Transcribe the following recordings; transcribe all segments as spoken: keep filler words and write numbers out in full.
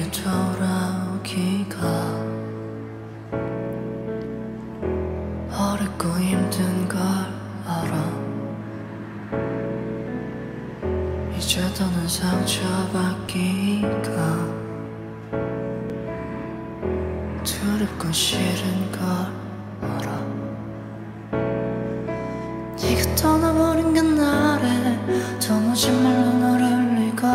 너에게 돌아오기가 어렵고 힘든 걸 알아. 이제 더는 상처받기가 두렵고 싫은 걸 알아. 네가 떠나버린 그날에 도무지 말로 너를 잃고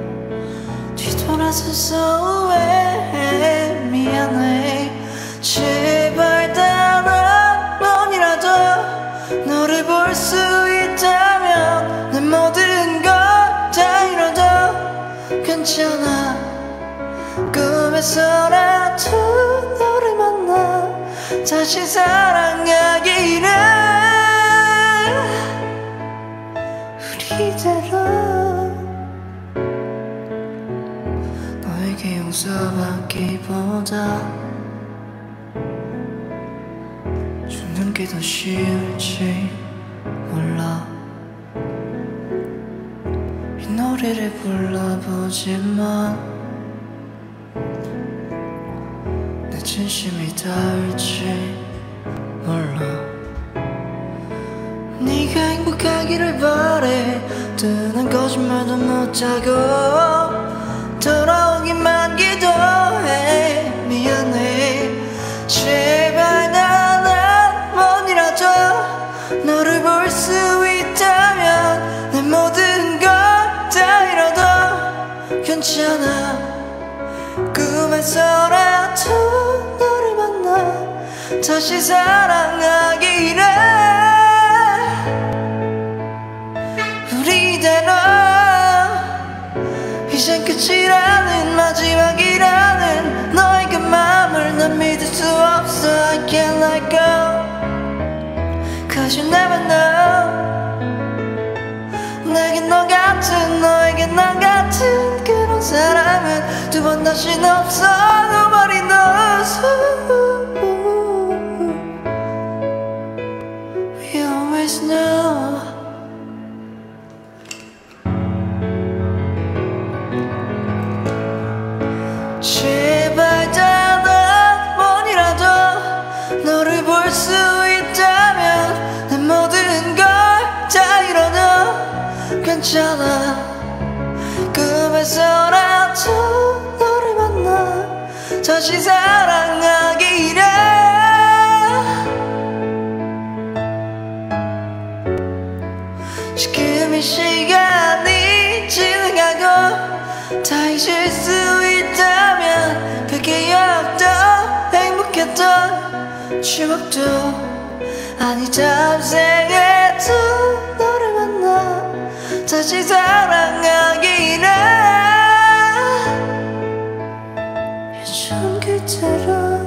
뒤돌아서서 왜 미안해. 제발 단 한 번이라도 너를 볼 수 있다면 내 모든 걸 다 잃어도 괜찮아. 꿈에서라도 너를 만나 다시 사랑하기를 우리대로. 너에게 용서받기보다 죽는 게 더 쉬울지 몰라. 이 노래를 불러보지만 내 진심이 닿을지 몰라. 네가 행복하기를 바래. 뜨는 거짓말도 못하고 돌아오기만 기도해. 미안해. 제발 단 한 번이라도 너를 볼 수 있다면 내 모든 걸 다 잃어도 괜찮아. 꿈에서라도 너를 만나 다시 사랑하기를 우리대로. 이젠 끝이라는 마지막이라는 너의 그 맘을 난 믿을 수 없어. I can't let go Cause you never know. 내겐 너 같은 너에게 난 같은 그런 사람은 두 번 다신 없어. Nobody knows. We always know. 제발 단 한 번이라도 너를 볼 수 있다면 내 모든 걸 다 잃어도 괜찮아. 꿈에서라도 너를 만나 다시 사랑하기를. 지금 이 시간이 지나가고 다 잊을 수 있다면 그 기억도 행복했던 추억도 아니 다음 생에도 너를 만나 다시 사랑하기를 예전 그대로.